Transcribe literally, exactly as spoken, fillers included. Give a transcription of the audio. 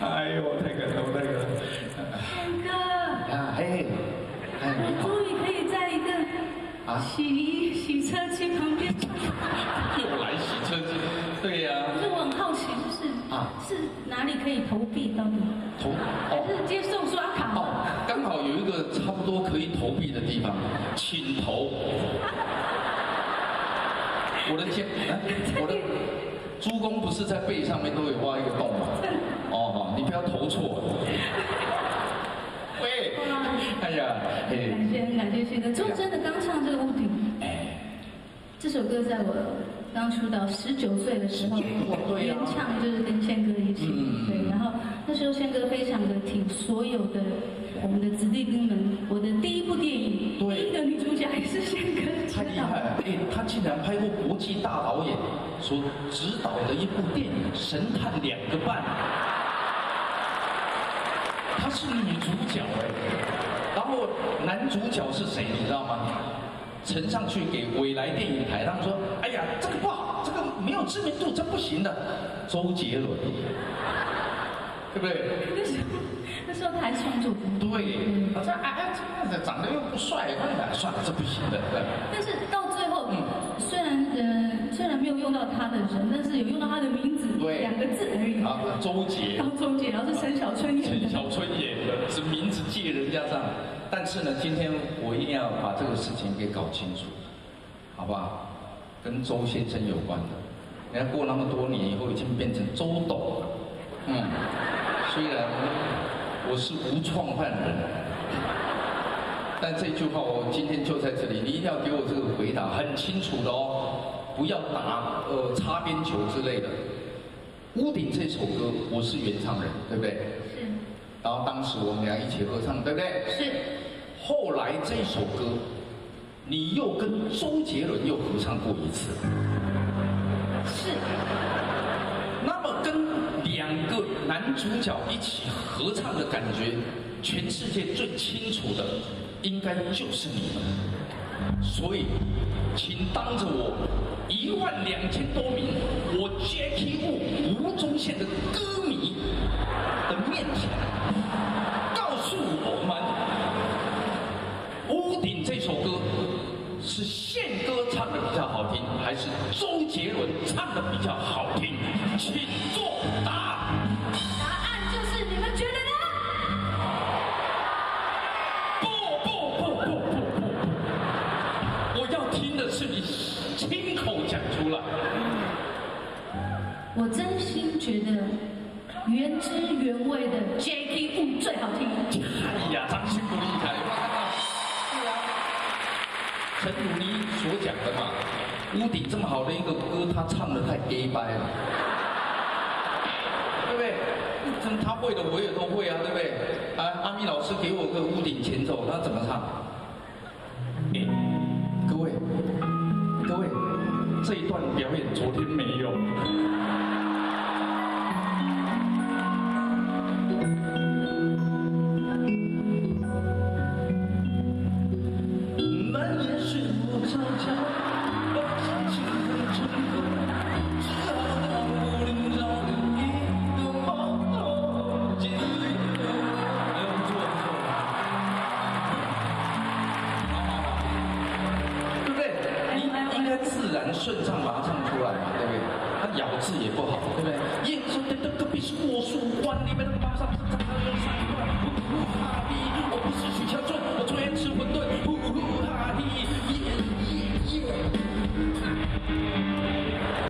哎呦，太感动，太感动。 宪哥， 啊，嘿，哎，你好。 终于可以在一个啊洗衣洗车机旁边。 又来洗车机，对呀、 可是我很好奇，就是啊是哪里可以投币到底？ 投还哦是接送刷卡？ 哦，刚好有一个差不多可以投币的地方，请投。我的天，啊、我的猪公不是在背上面都有挖一个洞吗？哦，你不要投错了。喂，哎呀，嘿， 感谢很感谢宪哥，就真的刚唱这个屋顶。 哎， 这首歌在我刚出道十九岁的时候， 对啊原唱就是跟宪哥一起， 嗯对，然后那时候宪哥非常的挺所有的我们的子弟兵们。我的第一部电影， 对第一个女主角也是宪哥指导。 太厉害了！哎，他竟然拍过国际大导演所指导的一部电影《神探两个半》，她是女主角哎，然后男主角是谁你知道吗？呈上去给未来电影台，他们说：“哎呀，这个不好，这个没有知名度，这不行的。”周杰伦，对不对？ 那时候那时候他还创作歌， 对，他说：“哎，这个长得又不帅，那算了，这不行的。” 但是到最后， 嗯虽然呃虽然没有用到他的人，但是有用到他的名字， 对两个字而已。 啊，周杰。 高中姐，然后是陈小春演的。 陈小春演的，是名字借人家上。但是呢，今天我一定要把这个事情给搞清楚，好不好？跟周先生有关的。人家过那么多年以后，已经变成周董了。嗯，虽然我是无创办人，但这句话我今天就在这里，你一定要给我这个回答很清楚的哦，不要打呃擦边球之类的。屋顶这首歌我是原唱人，对不对？ 是然后当时我们俩一起合唱，对不对？ 是。 后来这首歌，你又跟周杰伦又合唱过一次。 是。 那么跟两个男主角一起合唱的感觉，全世界最清楚的，应该就是你们。所以，请当着我一万两千多名我 Jackie Wu 吴宗宪的歌迷的面前，告诉我们，屋顶这首歌是宪哥唱的比较好听，还是周杰伦唱的比较好听？请作答。 答案就是你们觉得呢？ 不不不不不不，我要听的是你亲口讲出来。 我真心觉得原汁原味的 Jackie Wu 最好听。 哎呀，张信不厉害，有没有看到？是啊，陈如妮所讲的嘛，屋顶这么好的一个歌，他唱的太 gay 掰了，对不对？他会的我也都会啊，对不对？啊，阿咪老师给我个屋顶前奏，他怎么唱？哎，各位，各位，这一段表演昨天没有。满眼是我悄悄，把心情很沉重，直到到屋顶找了一个梦，记得没有做错，对不对？你应该自然顺畅把它唱出来嘛，对不对？它咬字也不好，对不对？耶，说的这个必须魔术，关里面的马上。